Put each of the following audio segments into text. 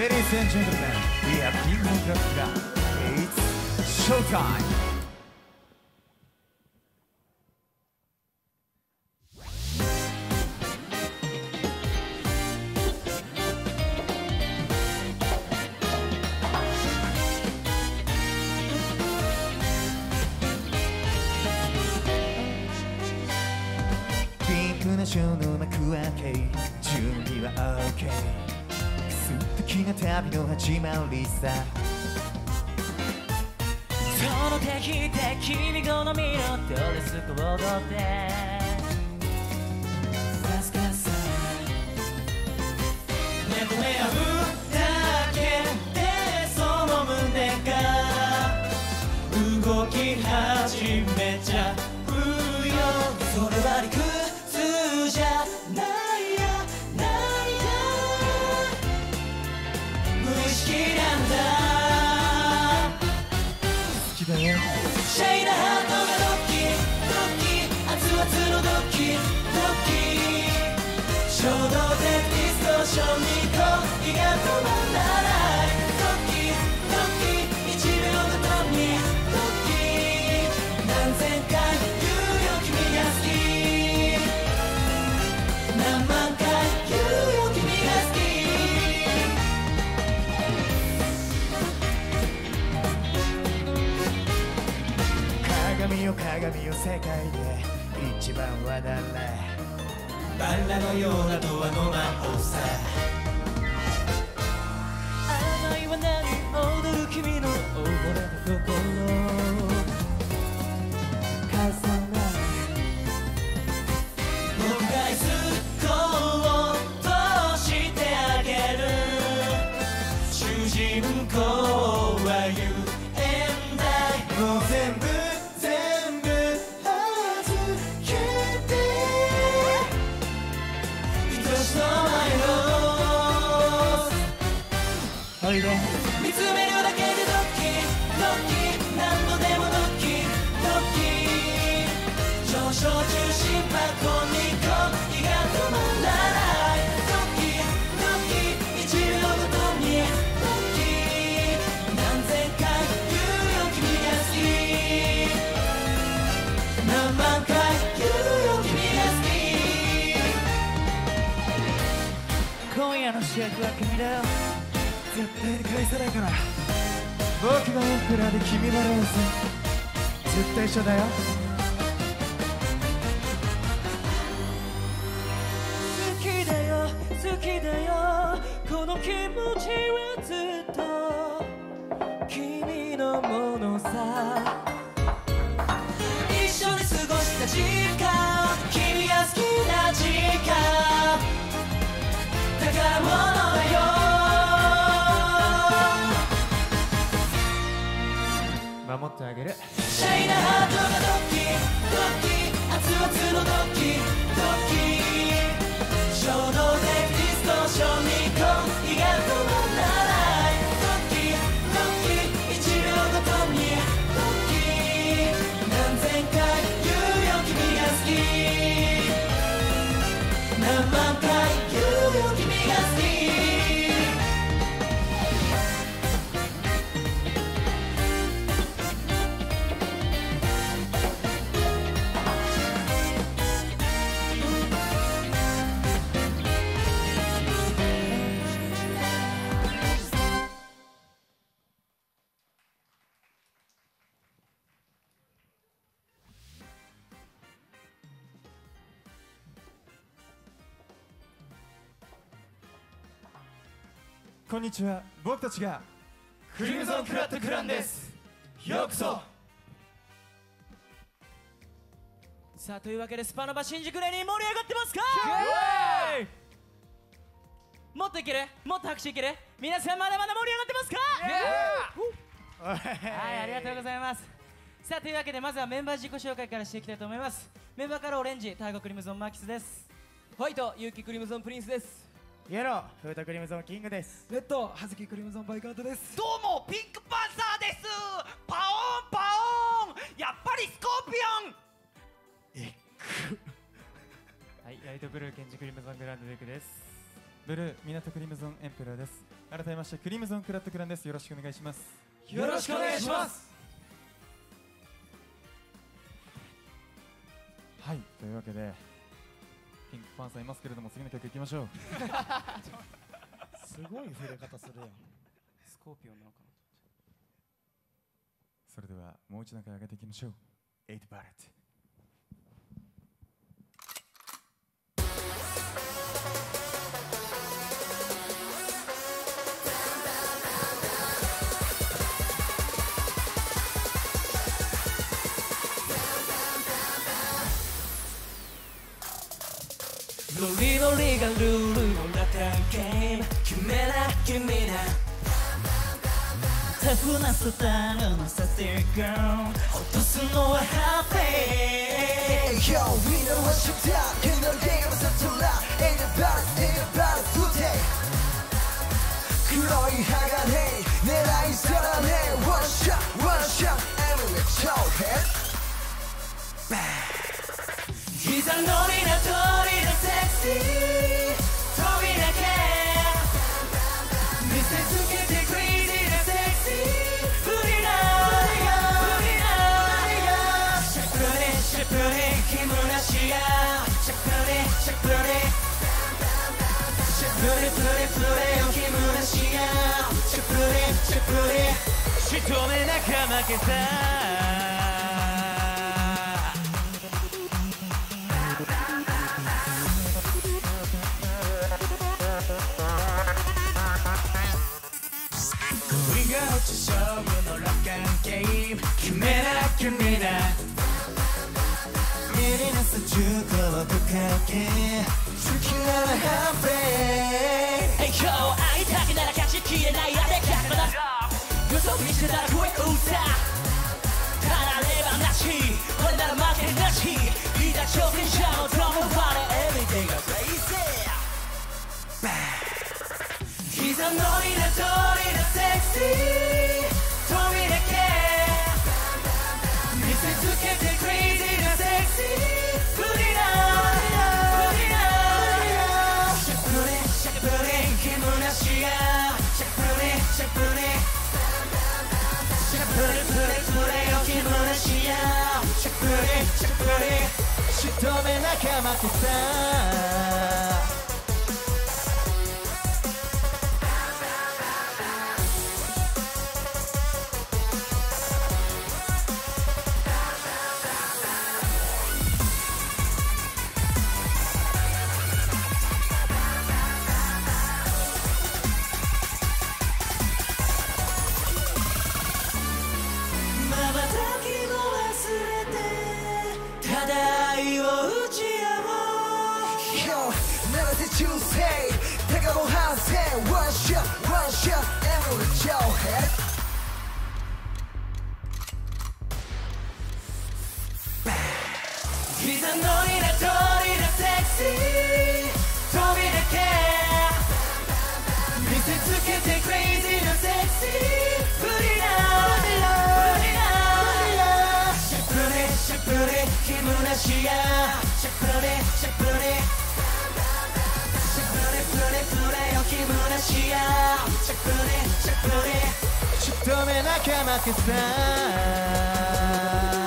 Ladies and gentlemen, we have King of the Club. It's showtime! ピンクなショーの幕開け、準備は OK。素敵な旅の始まりさ。 その手引いて君好みのドレスコードでさすがさ猫目合うだけでその胸が動き始めちゃうよ。それは理屈じゃないやないや無意識なんだ。シャイなハートがドキドキ熱々のドキドキ衝動的ディストーションに恋が止まらないドキドキ1秒ごとにドキ何千回言うよ君が好き何万回言うよ君が好き。 鏡よ鏡よ世界で一番は誰？ バラのようなドアの魔法さ。甘いは何踊る君の溺れた心重なる僕がエスコートしてあげる主人公は言えんだい。もう全部おいで見つめるだけでドキドキ何度でもドキドキ上昇中心箱に恋が止まらないドキドキ1秒ごとにドキ何千回言うよ君が好き何万回言うよ君が好き。 今夜の主役は君だよ。絶対に返さないから。僕がエンペラーで君ならず絶対一緒だよ。 好きだよ好きだよこの気持ちはずっと君のものさ。一緒に過ごした時間君が好きな時間宝物だよ。 守ってあげる。 シャイなハートがドキドキ熱々のドキドキ衝動的ディストーションに恋が止まらないドキドキ1秒ごとにドキ何千回言うよ君が好き何万回言うよ君が好き。 こんにちは。僕たちがクリムゾンクラットクランです。ようこそ。さあというわけでスパノバ新宿レニー盛り上がってますか？もっといける？もっと拍手いける？皆さんまだまだ盛り上がってますか？はい、ありがとうございます。さあというわけでまずはメンバー自己紹介からしていきたいと思います。メンバーからオレンジ、タイゴクリムゾンマーキスです。 ホワイト、ユウキクリムゾンプリンスです。 イエロー、フードクリムゾンキングです。 レッド、ハズキクリムゾンバイカートです。 どうもピンクパンサーです。パオンパオン、やっぱりスコーピオン。 はい、ライトブルーケンジクリムゾングランドデクです。 ブルー港クリムゾンエンペラーです。改めましてクリムゾンクラッドクランです。よろしくお願いします。 よろしくお願いします。 はい、というわけでピンクパンサーいますけれども、次の曲いきましょう。 すごい触れ方するやん。 スコーピオンなのかな。 それではもう一段階上げていきましょう。8バレット。 ノリノリがルールの中ゲーム決めな君なタフなスタイルのさせる girl 落とすのはハッピー Yo, we know what you done 君のゲームさとら Anybody today 黒い鋼狙いさらね One shot, every toe head膝のりな通りのセクシー飛び抜け見せつけてクレイジーなセクシー振りなシャプリシャプリ気むなしやシャプリシャプリシャプリプリプリよ気むなしやシャプリシャプリ仕留めなか負けた勝負の楽観ゲーム決めな君だ見りなす銃口をかけ好きならハンプレイ Hey yo 会いたくなら勝ちきれないあれかまだ嘘見せたら声歌離ればなしこれなら負けなしいざ挑戦者のドラムバレ Everythingが crazy 膝のりな通りなセクシー飛び抜け見せつけてクレイジーなセクシー振りなシャプリシャプリ気むなしやシャプリシャプリシャプリプリプリよ気むなしやシャプリシャプリ仕留めなきゃ負けた膝のりな通りなセクシー飛び抜け見せつけてクレイジーなセクシー振りなシャプリシャプリ気むなしやシャプリシャプリシャプリプリプリよ気むなしやシャプリシャプリ仕留めなきゃ負けた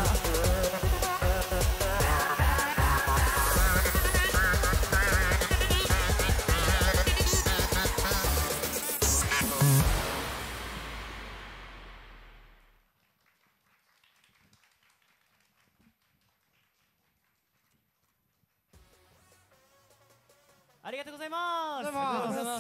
ありがとうございます。 ありがとうございます。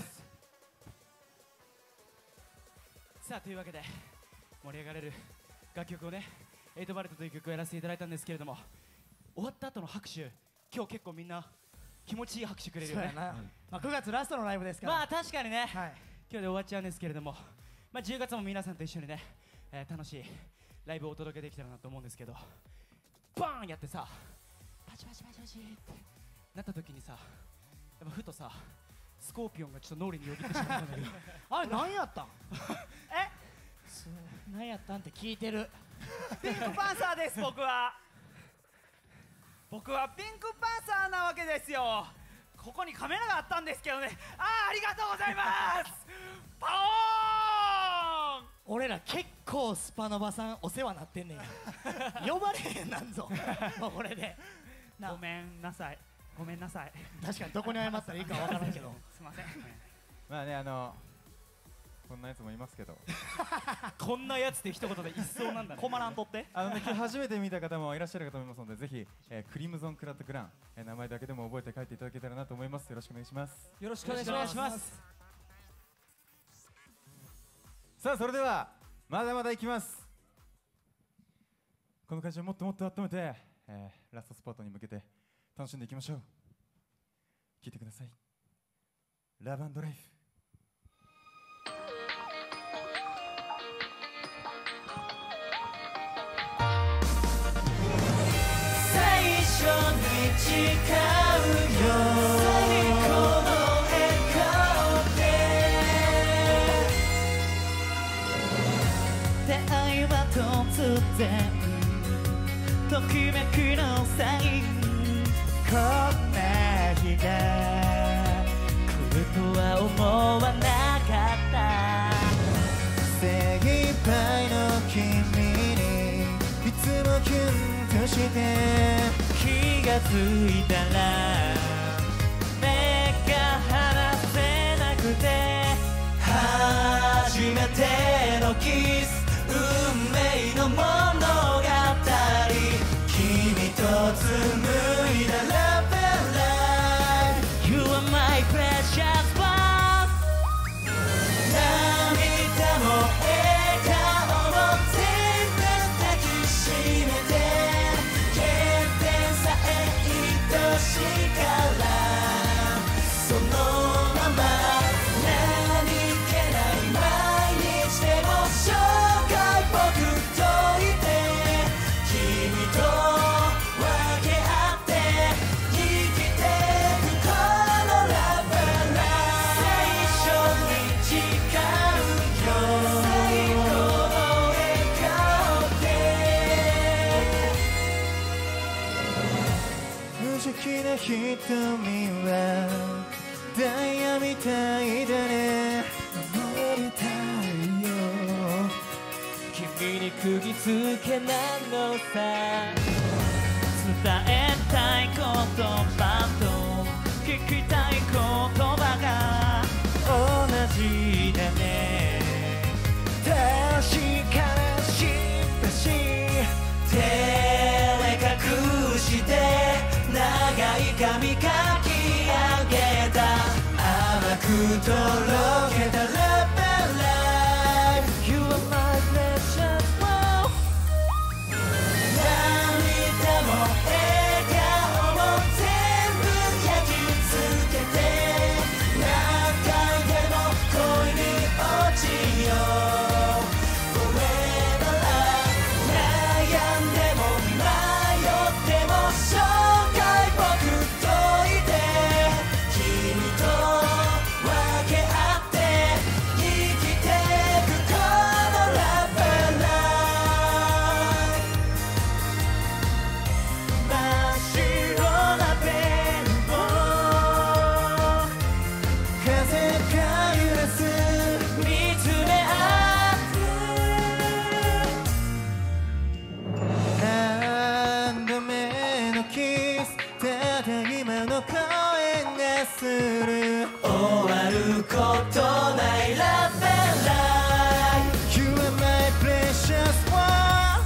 さあというわけで盛り上がれる楽曲をね、8バレットという曲をやらせていただいたんですけれども、終わった後の拍手、今日結構みんな気持ちいい拍手くれるよね。 まあ9月ラストのライブですから。 まあ確かにね、 はい、 今日で終わっちゃうんですけれども、まあ10月も皆さんと一緒にね、楽しいライブをお届けできたらなと思うんですけど、バーンやってさ、パチパチパチパチってなった時にさ、やっぱふとさ、スコーピオンがちょっと脳裏によぎってしまったんだけどあれ何やったん何やったんって聞いてる。 ピンクパンサーです。僕はピンクパンサーなわけですよ。 ここにカメラがあったんですけどね。ありがとうございますパオーン。 俺ら結構スパノバさんお世話なってんねんや呼ばれへんなんぞもうこれでな。 ごめんなさいごめんなさい。 確かにどこに謝ったらいいかわからんけどすいません。 まあねこんなやつもいますけどこんなやつって一言で一層なんだね。困らんとって今日初めて見た方もいらっしゃるかと思いますので、ぜひ、クリムゾンクラッドグラン、名前だけでも覚えて書いていただけたらなと思います。よろしくお願いします。 よろしくお願いします。 さあそれではまだまだいきます。この会場をもっともっと温めて、ラストスパートに向けて楽しんでいきましょう。聴いてください。ラブ&ライフ。 最初に誓うよ最高の笑顔で出会いは突然ときめくのサイン、こんな日が来るとは思わなかった。精一杯の君にいつもキュンとして気がついたら目が離せなくて、 初めてのキス運命の物語、君と紡いだラブライフ You are my precious one。 涙も笑顔も全部抱きしめて、欠点さえ愛しいからそのまま何気ない毎日でも生涯僕といて、君と分け合って生きてくこのラブライフ、最初に誓うよ最高の笑顔で無邪気な瞳はダイヤみたいだね、守りたいよ君に釘付けなのさ、 伝えたい言葉と聞きたい言葉が同じだね、確かなしだし照れ隠して長い髪かき上げた、甘くとろけたラブライフ You are my precious one。 涙も笑顔も全部焼き付けて、何回でも恋に落ちよう Forever 悩んでも迷っても生涯僕といて、君と分け合って生きてくこのラブライフ、 真っ白なペンを風が揺らす、 見つめ合って何度目のキス、ただ今の声がする、 終わることないラブライフ、 You are my precious one。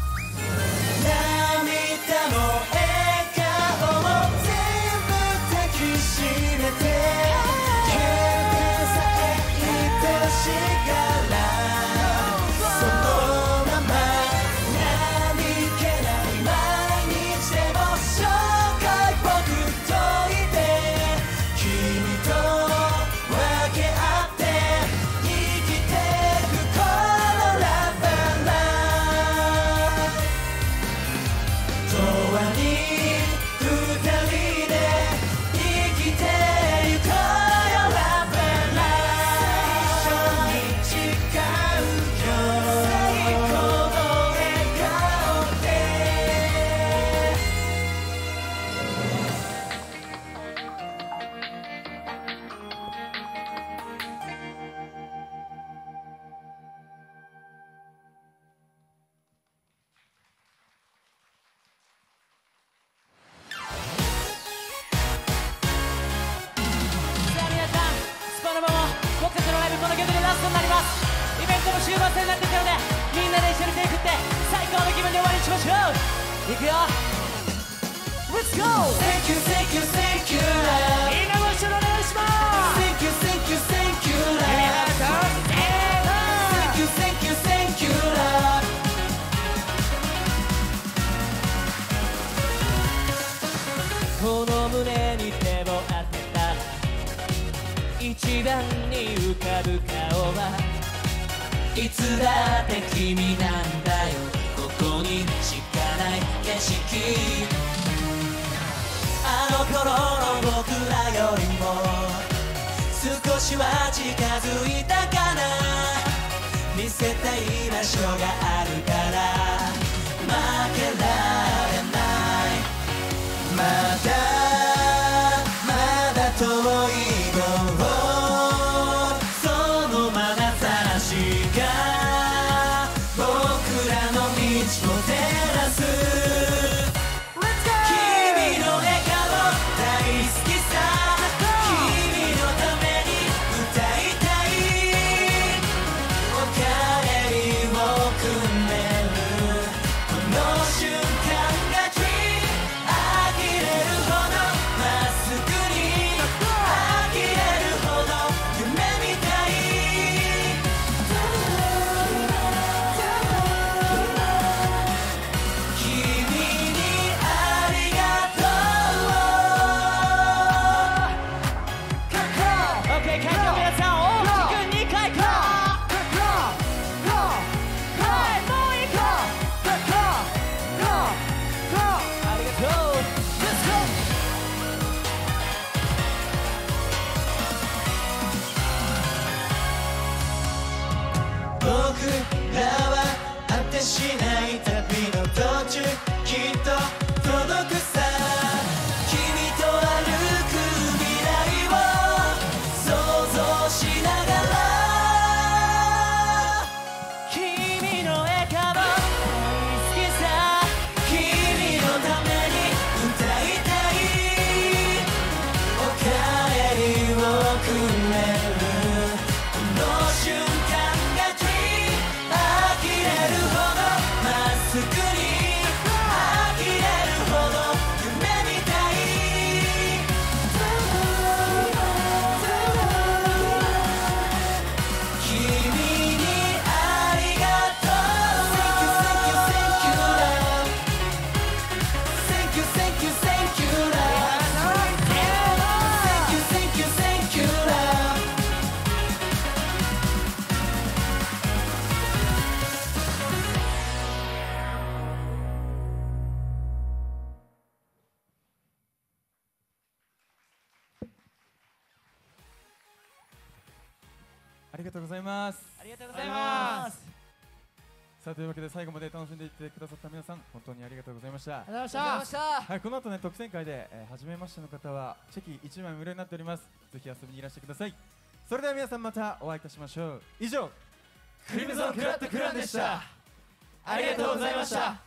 涙も笑顔も全部抱きしめて、欠点さえ愛しがらそのまま何気ない毎日でも生涯僕といて、君と分け合って生き幸せになってったので、みんなで一緒に手振って最高の気分で終わりにしましょう。いくよ、 Let's go! Thank you, thank you, thank you, love. みんなも一緒にお願いします。 Thank you, thank you, thank you, love. Thank you, thank you, thank you, love. この胸に手を当てたら一番に浮かぶ顔はいつだって君なんだよ。ここにしかない景色、あの頃の僕らよりも少しは近づいたかな。見せたい場所があるから負けられない。まだ遠い頃、その眼差しが僕らの道を照らす。君の笑顔大好きさ、君のために歌いたい。おかえりをくれるこの瞬間が呆れるほどまっすぐに呆れるほど夢みたい。君にありがとう。 OK、 会場の皆さん大きく2回こう。はい、もう一個。ありがとう。 Let's go。 僕らは果てしない旅の途中きっと届くさ。君と歩く未来を想像しながら、君の笑顔大好きさ、君のために歌いたい。おかえりをくれるこの瞬間が呆れるほどまっすぐに呆れるほど夢みたい。君にありがとう。 Thank you, love. Thank you, thank you, thank you, love. Thank you, thank you, thank you, love. ありがとうございます。 ありがとうございます。 さあというわけで最後まで楽しんでいってくださった皆さん本当にありがとうございました。 ありがとうございました。 はい、この後ね特選会で、初めましての方はチェキ1枚無料になっております。ぜひ遊びにいらしてください。それでは皆さんまたお会いいたしましょう。以上クリムゾンクラットクランでした。 ありがとうございました。